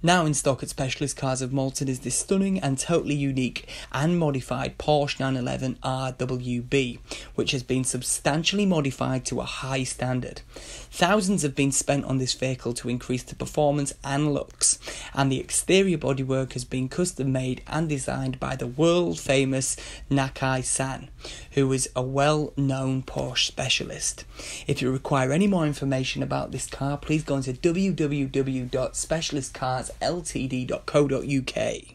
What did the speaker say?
Now in stock at Specialist Cars of Malton is this stunning and totally unique and modified Porsche 911 RWB, which has been substantially modified to a high standard. Thousands have been spent on this vehicle to increase the performance and looks, and the exterior bodywork has been custom made and designed by the world famous Nakai-san, who is a well-known Porsche specialist. If you require any more information about this car, please go on to www.specialistcarsltd.co.uk.